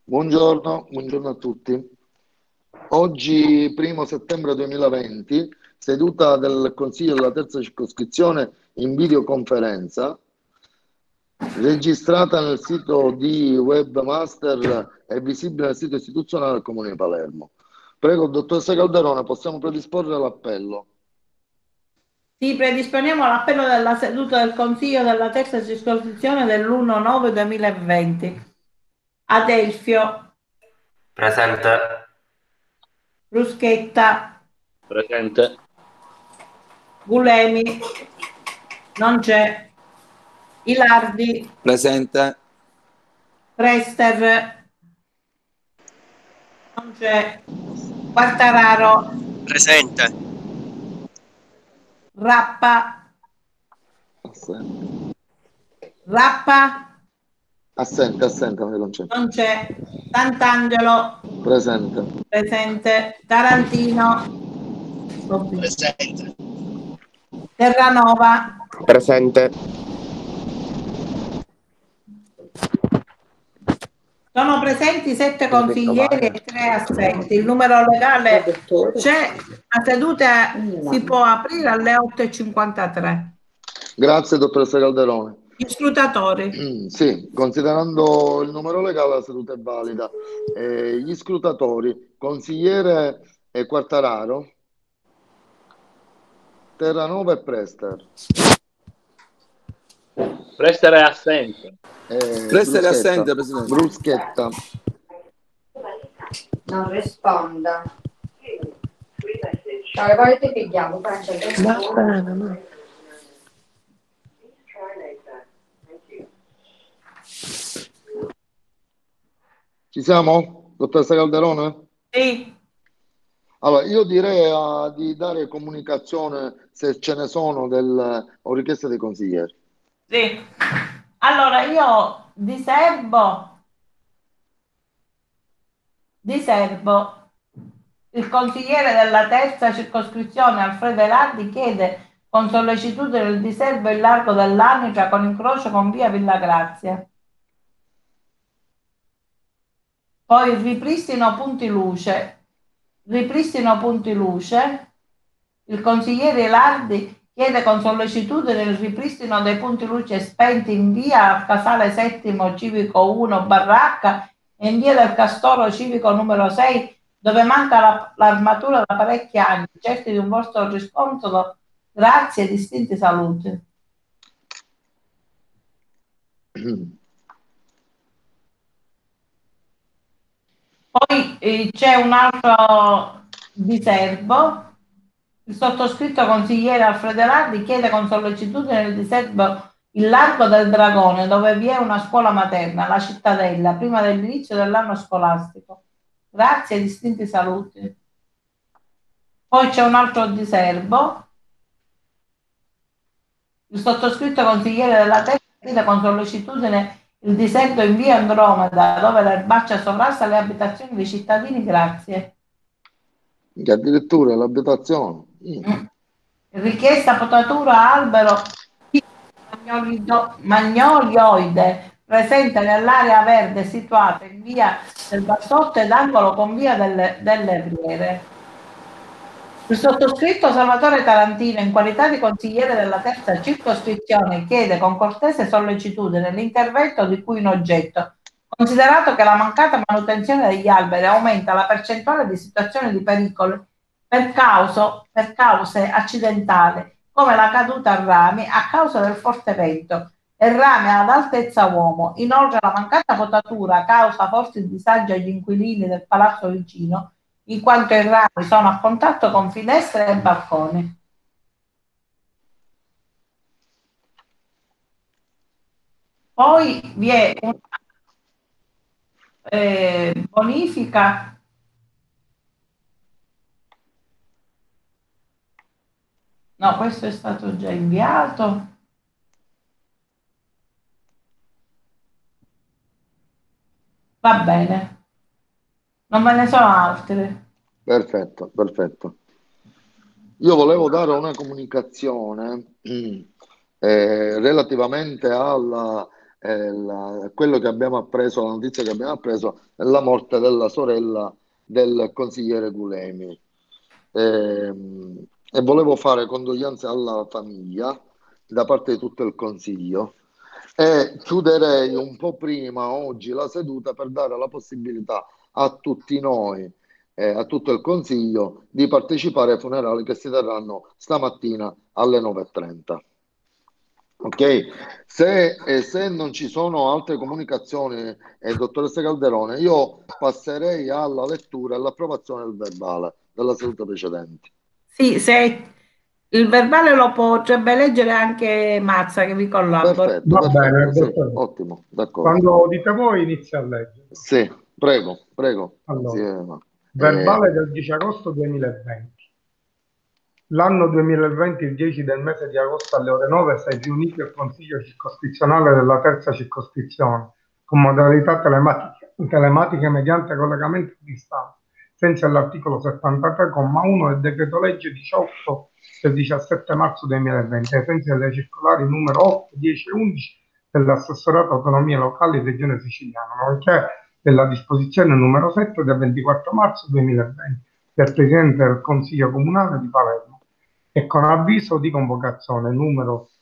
Buongiorno, buongiorno a tutti. Oggi, 1° settembre 2020, seduta del Consiglio della terza circoscrizione in videoconferenza, registrata nel sito di Webmaster e visibile nel sito istituzionale del Comune di Palermo. Prego, dottoressa Calderone, possiamo predisporre l'appello. Sì, predisponiamo l'appello della seduta del Consiglio della terza circoscrizione dell'1-9-2020. Adelfio, Presente. Bruschetta, Presente. Gulemi, non c'è. Ilardi, Presente. Prester, non c'è. Quartararo, Presente. Rappa, Assente, Rappa, non c'è. non c'è. Sant'Angelo, Presente. presente. Tarantino, Presente. Terranova, Presente. sono presenti 7 consiglieri e 3 assenti. Il numero legale c'è, la seduta si può aprire alle 8:53. Grazie, dottoressa Calderone. Gli scrutatori, Sì, considerando il numero legale la seduta è valida. Gli scrutatori, consigliere Quartararo, Terranova e Prester. Prester è assente. Prester è assente, Presidente. Bruschetta. Non risponda. Ciao, poi ti pigliamo, Ci siamo, dottoressa Calderone? sì, Allora, io direi di dare comunicazione se ce ne sono o richieste dei consiglieri. sì. Allora io diserbo. Il consigliere della terza circoscrizione Alfredo Elardi chiede con sollecitudine il diserbo in largo dell'Anica con incrocio con via Villa Grazia. Poi ripristino punti luce. Il consigliere Elardi chiede con sollecitudine il ripristino dei punti luce spenti in via Casale Settimo Civico 1 Baracca e in via del Castoro Civico numero 6, dove manca l'armatura da parecchi anni, certi di un vostro riscontro. Grazie e distinti saluti. Poi c'è un altro diserbo. Il sottoscritto consigliere Alfredo Elardi chiede con sollecitudine il diserbo il Largo del Dragone, dove vi è una scuola materna, la cittadella, prima dell'inizio dell'anno scolastico. Grazie e distinti saluti. Poi c'è un altro diserbo. Il sottoscritto consigliere della terza chiede con sollecitudine il diserbo in via Andromeda, dove l'erbaccia sovrasta le abitazioni dei cittadini. Grazie. Che addirittura l'abitazione. Richiesta potatura albero magnolioide presente nell'area verde situata in via del Bassotto ed angolo con via delle Riere. Il sottoscritto Salvatore Tarantino, in qualità di consigliere della terza circoscrizione, chiede con cortese sollecitudine l'intervento di cui in oggetto, considerato che la mancata manutenzione degli alberi aumenta la percentuale di situazioni di pericolo per cause accidentali, come la caduta a rami a causa del forte vento e rami ad altezza uomo. Inoltre la mancata potatura causa forti disagi agli inquilini del palazzo vicino, in quanto i rami sono a contatto con finestre e balconi. Poi vi è una bonifica no, questo è stato già inviato. Va bene, non ve ne sono altre. Perfetto. Io volevo dare una comunicazione relativamente alla quello che abbiamo appreso, la notizia che abbiamo appreso è la morte della sorella del consigliere Gulemi. E volevo fare condoglianze alla famiglia da parte di tutto il consiglio e chiuderei un po' prima oggi la seduta per dare la possibilità a tutti noi, a tutto il consiglio, di partecipare ai funerali che si terranno stamattina alle 9:30. Ok, se non ci sono altre comunicazioni, dottoressa Calderone, io passerei alla lettura e all'approvazione del verbale della seduta precedente. Sì, se il verbale lo potrebbe leggere anche Mazza che vi collabora. Perfetto, Va bene, perfetto, sì, dottore. ottimo, d'accordo. Quando dite voi inizio a leggere. Sì, prego, prego. Allora, Sì, verbale del 10 agosto 2020. L'anno 2020, il 10 del mese di agosto alle ore 9, si è riunito il Consiglio circoscrizionale della terza circoscrizione con modalità telematiche mediante collegamento a distanza, senza l'articolo 73,1 del decreto legge 18 del 17 marzo 2020, ai sensi delle circolari numero 8, 10 e 11 dell'assessorato autonomie locali e regione siciliana, nonché della disposizione numero 7 del 24 marzo 2020 del Presidente del Consiglio Comunale di Palermo e con avviso di convocazione numero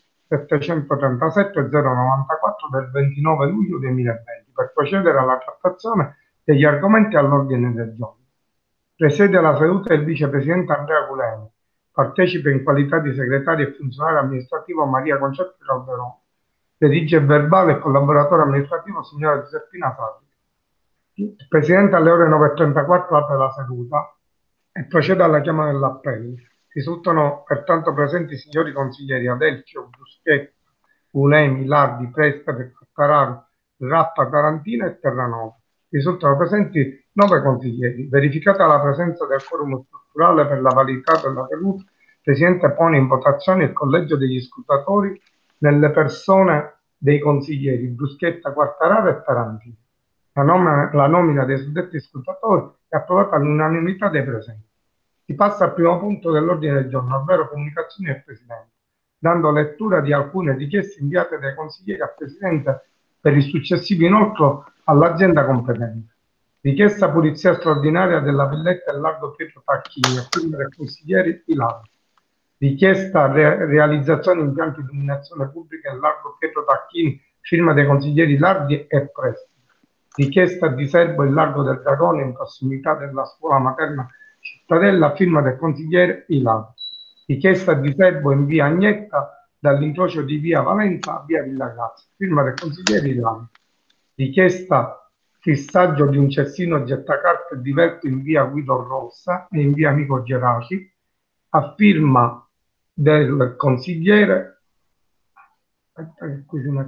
737-094 del 29 luglio 2020 per procedere alla trattazione degli argomenti all'ordine del giorno. Presiede la seduta il vicepresidente Andrea Gulemi, partecipa in qualità di segretario e funzionario amministrativo Maria Concetta Calderone, redige il verbale e collaboratore amministrativo signora Giuseppina Sardi. Il Presidente alle ore 9:34 apre la seduta e procede alla chiama dell'appello. Risultano pertanto presenti i signori consiglieri Adelfio, Bruschetti, Gulemi, Lardi, Presta, Carraro, Rappa, Tarantina e Terranova. Risultano presenti 9 consiglieri. Verificata la presenza del quorum strutturale per la validità della seduta, il Presidente pone in votazione il collegio degli scrutatori nelle persone dei consiglieri Bruschetta, Quartararo e Tarantino. La nomina dei suddetti scrutatori è approvata all'unanimità dei presenti. Si passa al primo punto dell'ordine del giorno, ovvero comunicazioni del Presidente, dando lettura di alcune richieste inviate dai consiglieri al Presidente per il successivo inoltro all'azienda competente. Richiesta pulizia straordinaria della villetta del largo Pietro Tacchini, a firma del consigliere Ilari. Richiesta realizzazione impianti di illuminazione pubblica del largo Pietro Tacchini, firma dei consiglieri Lardi e Presti. Richiesta di Serbo il largo del Dragone in prossimità della scuola materna Cittadella, firma del consigliere Ilari. Richiesta di Serbo in via Agnetta dall'incrocio di via Valenza a via Villa Grazia, firma del consigliere Ilari. Richiesta fissaggio di un cestino gettacarte diverso in via Guido Rossa e in via Amico Geraci, a firma del consigliere del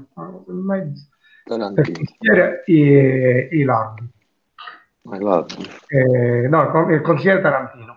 consigliere Ilardi. No, il consigliere Tarantino.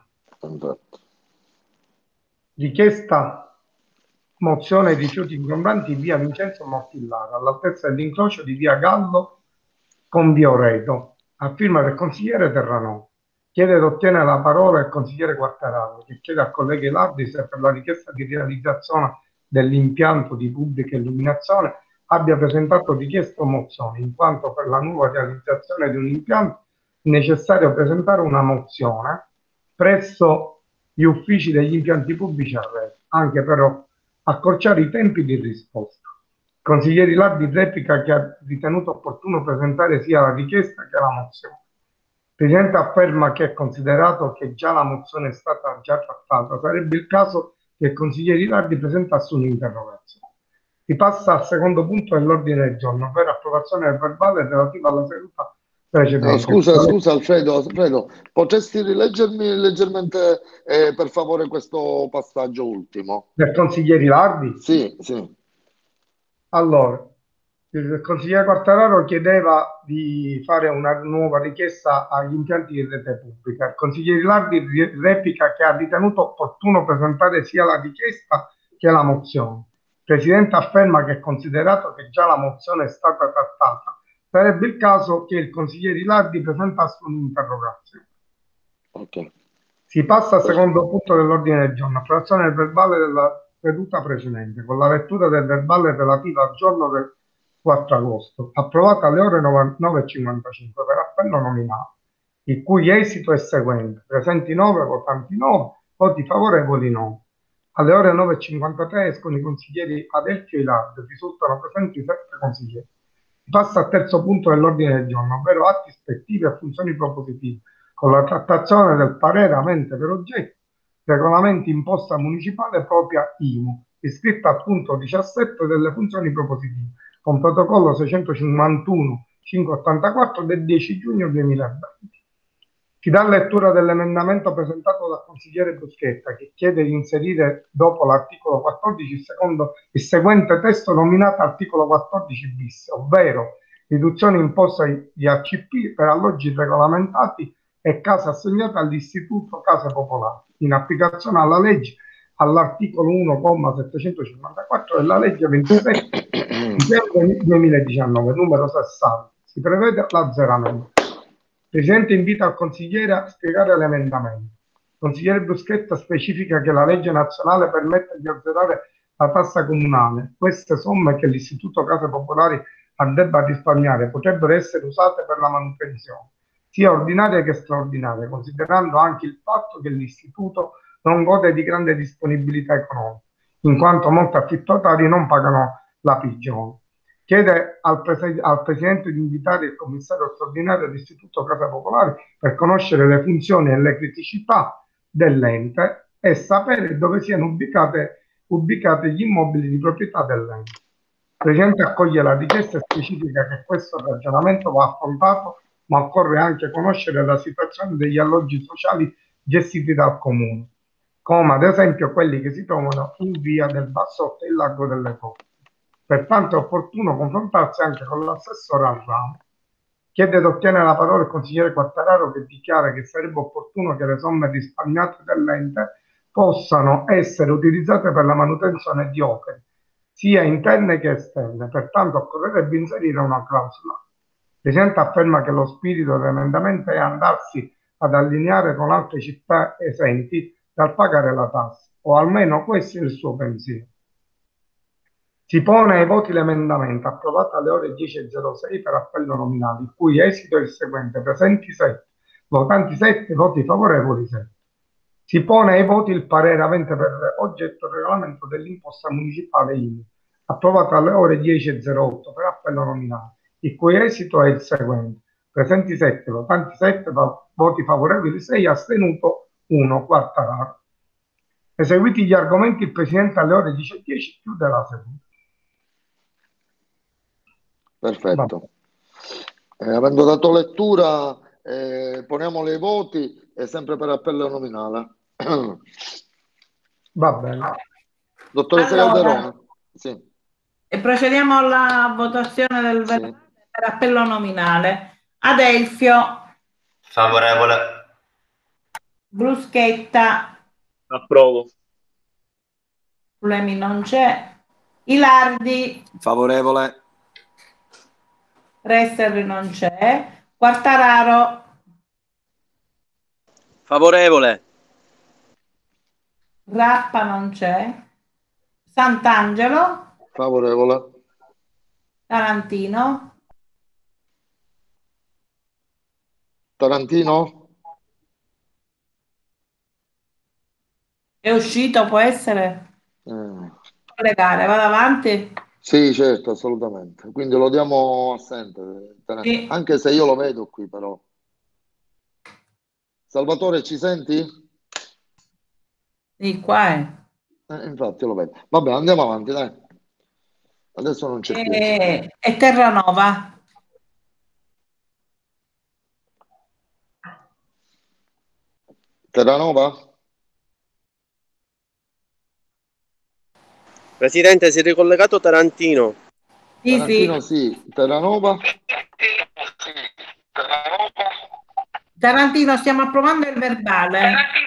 Richiesta mozione di rifiuti ingombranti via Vincenzo Mortillara all'altezza dell'incrocio di via Gallo con via Oreto, a firma del consigliere Terranova. Chiede ed ottiene la parola il consigliere Quartararo, che chiede al collega Ilardi se per la richiesta di realizzazione dell'impianto di pubblica illuminazione abbia presentato richiesta o mozione, in quanto per la nuova realizzazione di un impianto è necessario presentare una mozione presso gli uffici degli impianti pubblici a rete, anche per accorciare i tempi di risposta. Il consigliere Ilardi replica che ha ritenuto opportuno presentare sia la richiesta che la mozione. Il Presidente afferma che è considerato che già la mozione è stata già trattata, sarebbe il caso che il consigliere Ilardi presentasse un'interrogazione. Si passa al secondo punto dell'ordine del giorno, ovvero approvazione del verbale relativa alla seduta precedente. No, scusa Alfredo, potresti rileggermi leggermente per favore questo passaggio ultimo? Del consigliere Ilardi? Sì, sì. Allora, il consigliere Quartararo chiedeva di fare una nuova richiesta agli impianti di rete pubblica. Il consigliere Ilardi replica che ha ritenuto opportuno presentare sia la richiesta che la mozione. Il Presidente afferma che, considerato che già la mozione è stata trattata, sarebbe il caso che il consigliere Ilardi presentasse un'interrogazione. Okay. Si passa al secondo punto dell'ordine del giorno, approvazione del verbale della seduta precedente, con la lettura del verbale relativo al giorno del 4 agosto, approvata alle ore 9:55 per appello nominale, il cui esito è seguente: presenti 9, votanti 9, voti favorevoli 9. Alle ore 9:53 escono i consiglieri Adelchio e Ilardo, risultano presenti 7 consiglieri. Si passa al terzo punto dell'ordine del giorno, ovvero atti ispettivi e funzioni propositive, con la trattazione del parere avente per oggetto regolamenti imposta municipale propria IMU, iscritta al punto 17 delle funzioni propositive, con protocollo 651-584 del 10 giugno 2020. Si dà lettura dell'emendamento presentato dal consigliere Bruschetta, che chiede di inserire dopo l'articolo 14 il seguente testo nominato articolo 14 bis, ovvero riduzione imposta di ACP per alloggi regolamentati e case assegnate all'Istituto Case Popolari, in applicazione alla legge all'articolo 1,754 della legge 27 dicembre 2019, numero 60. Si prevede l'azzeramento. Il Presidente invita il consigliere a spiegare l'emendamento. Il consigliere Bruschetta specifica che la legge nazionale permette di azzerare la tassa comunale. Queste somme che l'Istituto Case Popolari addebba risparmiare potrebbero essere usate per la manutenzione, sia ordinaria che straordinaria, considerando anche il fatto che l'istituto non gode di grande disponibilità economica, in quanto molti affittuatari non pagano la pigione. Chiede al Presidente di invitare il commissario straordinario dell'Istituto Case Popolari per conoscere le funzioni e le criticità dell'ente e sapere dove siano ubicati gli immobili di proprietà dell'ente. Il Presidente accoglie la richiesta e specifica che questo ragionamento va affrontato, ma occorre anche conoscere la situazione degli alloggi sociali gestiti dal Comune, come ad esempio quelli che si trovano in via del Bassotto e il Largo delle Coppe. Pertanto è opportuno confrontarsi anche con l'assessore al ramo. Chiede ed ottiene la parola il consigliere Quattararo, che dichiara che sarebbe opportuno che le somme risparmiate dell'ente possano essere utilizzate per la manutenzione di opere, sia interne che esterne. Pertanto occorrerebbe inserire una clausola. Il Presidente afferma che lo spirito dell'emendamento è andarsi ad allineare con altre città esenti dal pagare la tassa, o almeno questo è il suo pensiero. Si pone ai voti l'emendamento approvato alle ore 10:06 per appello nominale, il cui esito è il seguente: presenti 7, votanti 7, voti favorevoli 7. Si pone ai voti il parere avente per oggetto il regolamento dell'imposta municipale IMU, approvato alle ore 10:08 per appello nominale, il cui esito è il seguente: presenti 7, votanti 7, voti favorevoli 6, astenuto 1, Quattararo. Eseguiti gli argomenti, il Presidente alle ore 10:10 chiude la seduta. Perfetto. Avendo dato lettura, poniamo le voti e sempre per appello nominale. Va bene. Dottoressa Allora, Calderone? Sì. E procediamo alla votazione del Sì. verbale per appello nominale. Adelfio, Favorevole. Bruschetta, Approvo. problemi non c'è. Ilardi, Favorevole. Resteri non c'è. Quartararo, Favorevole. Rappa non c'è. Sant'Angelo, Favorevole. Tarantino, Tarantino? è uscito, può essere? Collegare, vado avanti? Sì, certo, assolutamente. Quindi lo diamo assente, Sì. anche se io lo vedo qui, però. Salvatore, ci senti? Sì, qua è. Infatti lo vedo. Vabbè, andiamo avanti, dai. Adesso non c'è più. E Terranova. Terranova? Presidente, si è ricollegato Tarantino. Sì, Tarantino sì. sì. Terranova? Tarantino, stiamo approvando il verbale.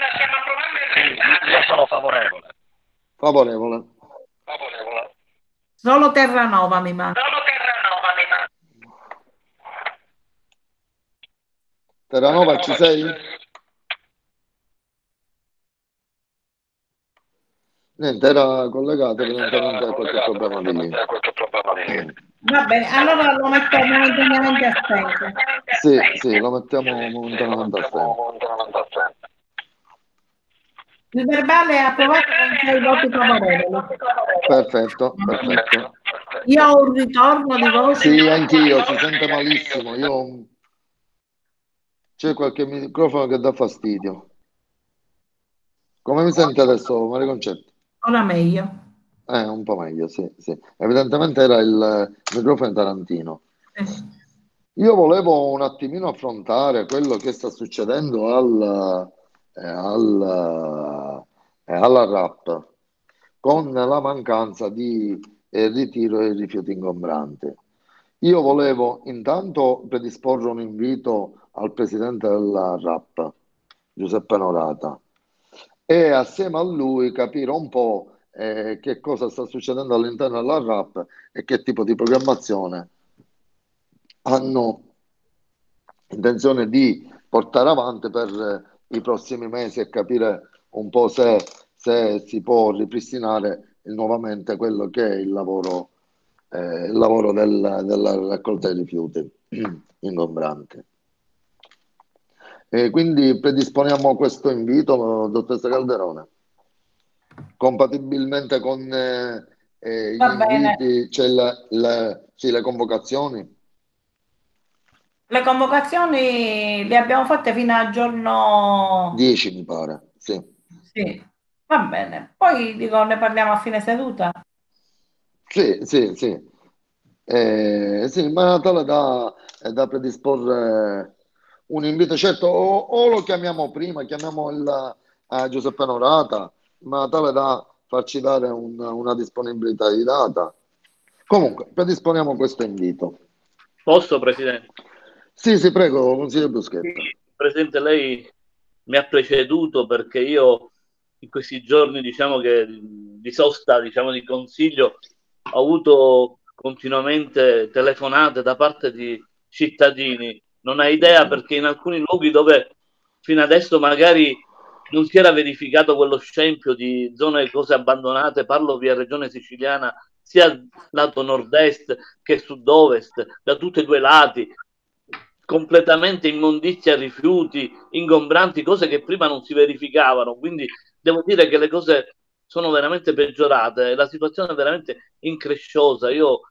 Io sono favorevole. Favorevole. Solo Terranova mi manca. Terranova, ci sei? Niente, era collegato evidentemente a qualche problema di lì. Va bene, allora lo metto momentaneamente assente. Sì, lo mettiamo momentaneamente assente. Il verbale è approvato con 6 voti favorevoli. Perfetto. Io ho un ritorno di voce. Sì, anch'io, si sente malissimo. C'è qualche microfono che dà fastidio. Come mi sente adesso, Maria Concetta? Ora meglio. Un po' meglio, sì. Evidentemente era il microfono Tarantino. Io volevo un attimino affrontare quello che sta succedendo alla RAP con la mancanza di ritiro e rifiuti ingombranti. Io volevo intanto predisporre un invito al presidente della RAP, Giuseppe Norata, e assieme a lui capire un po' che cosa sta succedendo all'interno della RAP e che tipo di programmazione hanno intenzione di portare avanti per i prossimi mesi e capire un po' se si può ripristinare nuovamente quello che è il lavoro della raccolta dei rifiuti ingombranti. E quindi predisponiamo questo invito, dottoressa Calderone, compatibilmente con gli inviti, c'è le convocazioni. Le convocazioni le abbiamo fatte fino al giorno 10, mi pare, sì. Sì, va bene. Poi dico, ne parliamo a fine seduta. Sì. Sì, ma tale da predisporre un invito, certo, o lo chiamiamo prima, chiamiamo Giuseppe Norata, ma tale da farci dare una disponibilità di data. Comunque, predisponiamo questo invito. Posso, Presidente? Sì, prego, consigliere Bruschetta. Presidente, lei mi ha preceduto perché io in questi giorni, diciamo che di sosta, diciamo di consiglio, ho avuto continuamente telefonate da parte di cittadini. Non ha idea perché in alcuni luoghi dove fino adesso magari non si era verificato quello scempio di zone e cose abbandonate, parlo via Regione Siciliana, sia lato nord-est che sud-ovest, da tutti e due lati, completamente immondizia, rifiuti, ingombranti, cose che prima non si verificavano. Quindi devo dire che le cose sono veramente peggiorate, la situazione è veramente incresciosa.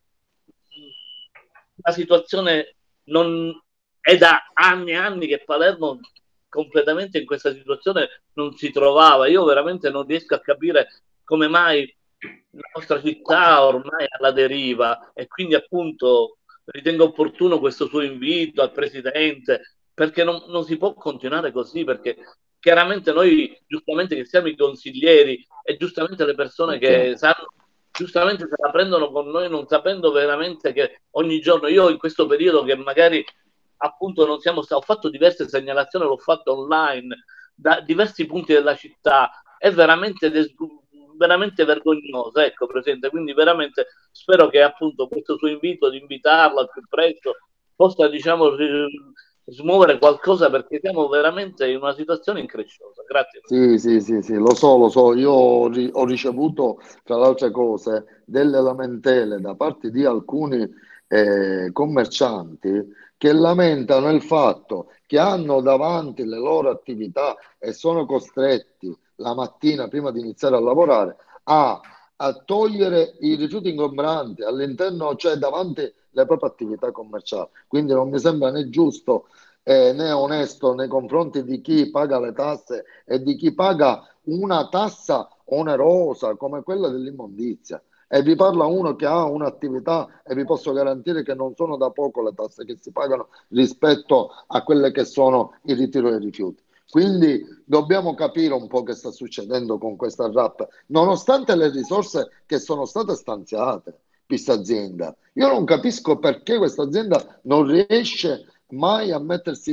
La situazione non è da anni e anni che Palermo completamente in questa situazione non si trovava. Io veramente non riesco a capire come mai la nostra città ormai è alla deriva, e quindi appunto ritengo opportuno questo suo invito al Presidente, perché non si può continuare così, perché chiaramente noi, giustamente che siamo i consiglieri e giustamente le persone che sanno, giustamente se la prendono con noi non sapendo veramente che ogni giorno, io in questo periodo che magari appunto non siamo stati, ho fatto diverse segnalazioni, l'ho fatto online da diversi punti della città, è veramente vergognosa, ecco, Presidente. Quindi veramente spero che appunto questo suo invito di invitarlo al più presto possa, diciamo, smuovere qualcosa, perché siamo veramente in una situazione incresciosa. Grazie. Sì, lo so. Io ho ricevuto, tra le altre cose, delle lamentele da parte di alcuni commercianti che lamentano il fatto che hanno davanti le loro attività e sono costretti la mattina, prima di iniziare a lavorare, a togliere i rifiuti ingombranti all'interno, cioè davanti le proprie attività commerciali. Quindi non mi sembra né giusto né onesto nei confronti di chi paga le tasse e di chi paga una tassa onerosa come quella dell'immondizia. E vi parla uno che ha un'attività e vi posso garantire che non sono da poco le tasse che si pagano rispetto a quelle che sono il ritiro dei rifiuti. Quindi dobbiamo capire un po' che sta succedendo con questa RAP, nonostante le risorse che sono state stanziate, questa azienda. Io non capisco perché questa azienda non riesce mai a mettersi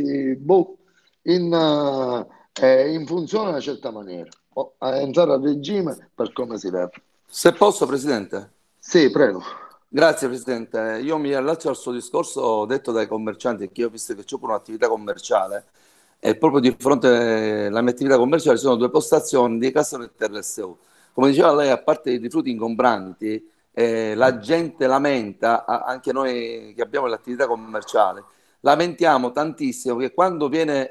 in funzione in una certa maniera, o a entrare a regime per come si deve. Se posso, Presidente? Sì, prego. Grazie, Presidente. Io mi allaccio al suo discorso detto dai commercianti, che io ho visto che c'è pure un'attività commerciale e proprio di fronte alla mia attività commerciale ci sono due postazioni di Cassano e Terra SU. Come diceva lei, a parte i rifiuti ingombranti, la gente lamenta, anche noi che abbiamo l'attività commerciale, lamentiamo tantissimo che quando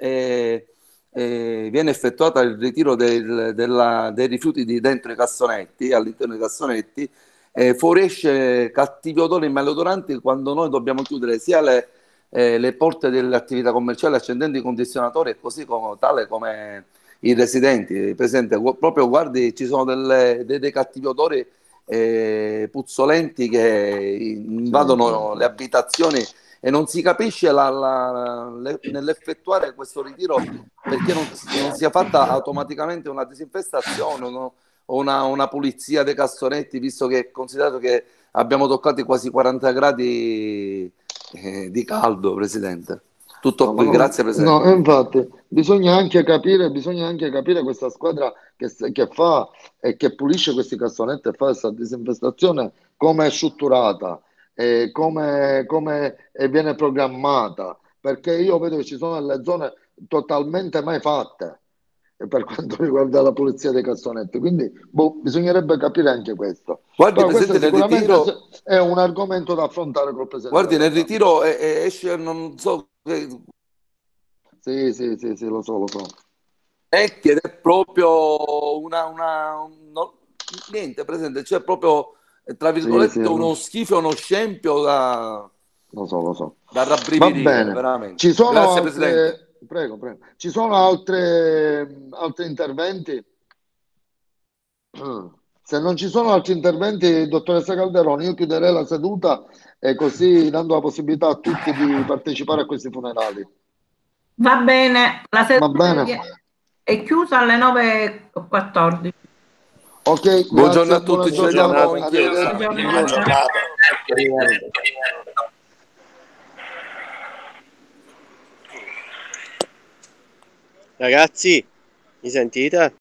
viene effettuata il ritiro dei rifiuti di dentro i cassonetti, all'interno dei cassonetti, fuoriesce cattivi odori maleodoranti quando noi dobbiamo chiudere sia le porte delle attività commerciali accendendo i condizionatori e così tale come i residenti. Presente, proprio guardi, ci sono dei cattivi odori puzzolenti che invadono le abitazioni e non si capisce nell'effettuare questo ritiro perché non sia fatta automaticamente una disinfestazione o una pulizia dei cassonetti, visto che è considerato che abbiamo toccato quasi 40 gradi di caldo, Presidente. Tutto qui, grazie Presidente. No, infatti, bisogna anche capire questa squadra che fa e che pulisce questi cassonetti e fa questa disinfestazione come è strutturata, come viene programmata, perché io vedo che ci sono delle zone totalmente mai fatte per quanto riguarda la pulizia dei cassonetti, quindi bisognerebbe capire anche questo. Guardi, Però questo Presidente, nel sicuramente ritiro, è un argomento da affrontare col Presidente guardi, della nel Camera. ritiro esce, non so, Sì, lo so. ed è proprio niente, Presidente, c'è proprio, tra virgolette, uno schifo, uno scempio da Lo so. da Va rabbrividire, bene. veramente. Ci sono Grazie, Presidente. Prego. Ci sono altri interventi? Se non ci sono altri interventi, dottoressa Calderoni, io chiuderei la seduta e così dando la possibilità a tutti di partecipare a questi funerali. Va bene, la Va seduta bene? è chiusa alle 9:14. Ok, Buongiorno grazie, a tutti, buona ci giornata. vediamo in chiesa. Arrivederci. Buona giornata. Ragazzi, mi sentite?